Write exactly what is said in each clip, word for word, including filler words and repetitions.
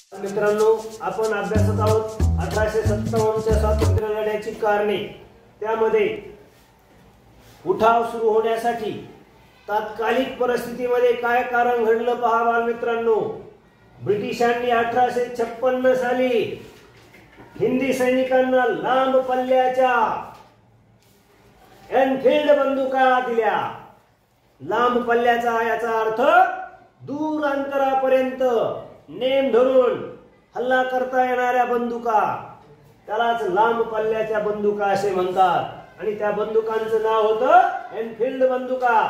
मित्रांनो, आपण अभ्यासत आहोत अठराशे सत्तावन्नच्या स्वातंत्र्य लढ्याची कारणे। त्यामध्ये उठाव सुरू होण्यासाठी तात्कालिक परिस्थितीमध्ये काय कारण घडलं पहा बालमित्रांनो। ब्रिटिशांनी अठराशे छप्पन्न साली हिंदी सैनिकांना लांब पल्ल्याच्या एनफील्ड बंदुका दिल्या। लांब पल्ल्याचा याचा अर्थ दूर अंतरापर्यंत नेम धरून हल्ला करता येणाऱ्या बंदुका, त्यालाच लांब पल्ल्याच्या बंदुका असे म्हणतात। आणि त्या बंदुकांचं नाव होतं एनफील्ड बंदुका।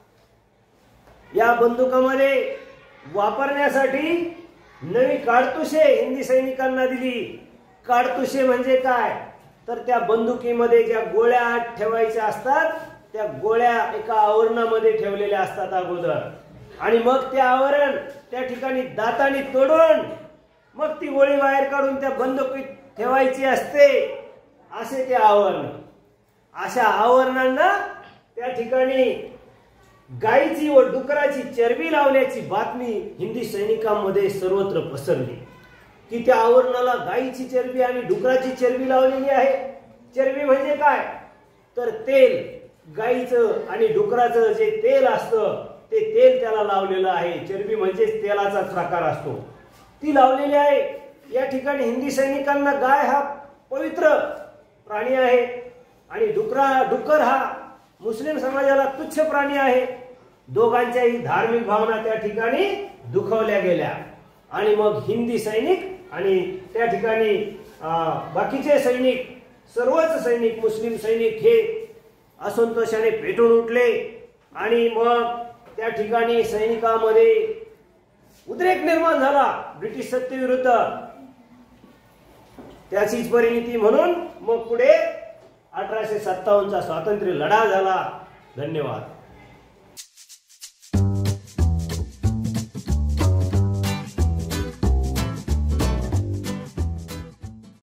या बंदुकामध्ये वापरण्यासाठी नवी काडतुसे हिंदी सैनिकांना दिली। काडतुसे म्हणजे काय, तर त्या बंदुकीमध्ये ज्या गोळ्या ठेवायच्या असतात त्या गोळ्या एका आवरणामध्ये ठेवलेल्या असतात अगोदर, आणि मग ते आवरण त्या ठिकाणी दाताने तोडून मग ती गोळी बाहेर काढून त्या बंदुकीत ठेवायची असते। असे ते आवरण, अशा आवरणांना त्या ठिकाणी गायीची व डुकराची चरबी लावण्याची बातमी हिंदी सैनिकांमध्ये सर्वत्र पसरली की त्या आवरणाला गायीची चरबी आणि डुकराची चरबी लावलेली आहे। चरबी म्हणजे काय, तर तेल, गायीचं आणि डुकराचं जे तेल असतं ते तेल त्याला लावलेलं आहे। चरबी म्हणजे तेलाचा प्रकार असतो, ती लावलेली आहे। या ठिकाणी हिंदी सैनिकांना गाय हा पवित्र प्राणी आहे आणि डुकरा डुकर हा मुस्लिम समाजाला तुच्छ प्राणी आहे। दोघांच्याही धार्मिक भावना त्या ठिकाणी दुखावल्या गेल्या आणि मग हिंदी सैनिक आणि त्या ठिकाणी बाकीचे सैनिक, सर्वच सैनिक, मुस्लिम सैनिक हे असंतोषाने पेटून उठले आणि मग त्या ठिकाणी सैनिकांमध्ये उद्रेक निर्माण झाला ब्रिटिश सत्तेविरुद्ध। त्याचीच परिणती म्हणून मग पुढे अठराशे सत्तावन्नचा स्वातंत्र्य लढा झाला। धन्यवाद।